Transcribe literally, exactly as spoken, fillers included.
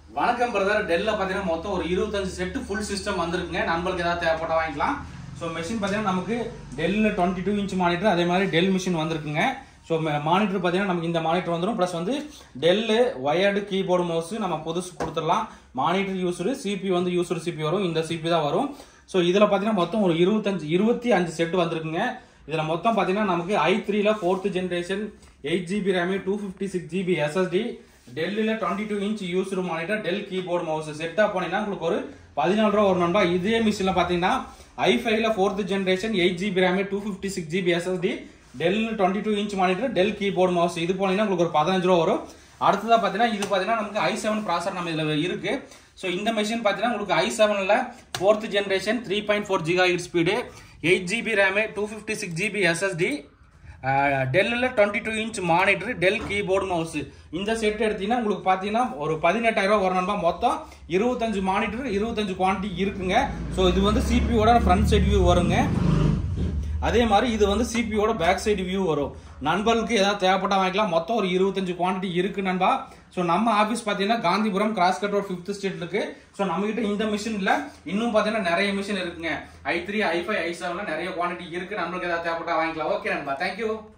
வணக்கம் பிரதர். டெல்ல பாத்தீங்கன்னா மொத்தம் ஒரு இருபத்தஞ்சு செட் ஃபுல் சிஸ்டம் வந்திருக்குங்க. நம்மளுக்கு ஏதாவது தேவைப்பட்ட வாங்கிக்கலாம். ஸோ மெஷின் பார்த்தீங்கன்னா நமக்கு டெல்ல டுவெண்ட்டி டூ இன்ச் மானிட்டர், அதே மாதிரி டெல் மிஷின் வந்திருக்குங்க. ஸோ மானிட்டர் பார்த்தீங்கன்னா நமக்கு இந்த மானிட்டர் வந்துடும். ப்ளஸ் வந்து டெல்லு ஒயர்டு கீபோர்டு மவுஸ் நம்ம புதுசு கொடுத்துடலாம். மானிட்டர் யூஸரு, சிபி வந்து யூஸர் சிபி வரும், இந்த சிபி தான் வரும். ஸோ இதில் பார்த்தீங்கன்னா மொத்தம் ஒரு இருபத்தஞ்சு இருபத்தி அஞ்சு செட் வந்திருக்குங்க. இதில் மொத்தம் பார்த்தீங்கன்னா நமக்கு ஐ த்ரீல fourth generation eight GB RAM, two fifty six GB SSD, டெல்லில் twenty two inch used monitor, Dell keyboard mouse செட்டாக போனீங்கன்னா உங்களுக்கு ஒரு பதினாலு ரூபா ஒரு நண்பா. இதே மிஷினில் பார்த்தீங்கன்னா ஐ ஃபைவ்ல fourth generation eight GB RAM, two fifty six GB SSD, Dell twenty two inch monitor, Dell keyboard mouse இது போனீங்கன்னா உங்களுக்கு ஒரு பதினஞ்சு ரூபா வரும். அடுத்ததாக பார்த்தீங்கன்னா இது பார்த்தீங்கன்னா நமக்கு ஐ செவன் ப்ராசர் நம்ம இதில் இருக்கு. ஸோ இந்த மிஷின் பார்த்தீங்கன்னா உங்களுக்கு ஐ செவனில் fourth generation three point four gigahertz speed, eight GB RAM, two fifty six GB SSD, டெல்லில் twenty two inch monitor, Dell keyboard mouse இந்த செட் எடுத்தீங்கன்னா உங்களுக்கு பார்த்தீங்கன்னா ஒரு பதினெட்டாயிரம் ரூபா வரணும்பா. மொத்தம் இருபத்தஞ்சு மானிட்டர், இருபத்தஞ்சு குவான்டிட்டி இருக்குங்க. ஸோ இது வந்து சிபியோட ஃப்ரண்ட் சைடு வியூ வருங்க. அதே மாதிரி இது வந்து சிபியோட பேக் சைடு வியூ வரும். நண்பர்களுக்கு ஏதாவது தேவைப்பட்டா வாங்கிக்கலாம். மொத்தம் ஒரு இருபத்தஞ்சு குவான்டிட்டி இருக்கு நண்பா. ஸோ நம்ம ஆஃபீஸ் பார்த்தீங்கன்னா Gandhipuram cross cut road fifth street இருக்கு. ஸோ நம்ம கிட்ட இந்த மிஷின் இல்லை, இன்னும் பார்த்தீங்கன்னா நிறைய மிஷின் இருக்குங்க. ஐ த்ரீ ஐ ஃபைவ் ஐ செவன்ல நிறைய குவான்டிட்டி இருக்கு. நம்மளுக்கு ஏதாவது தேவைப்பட்டா வாங்கிக்கலாம். ஓகே நண்பா, தேங்க்யூ.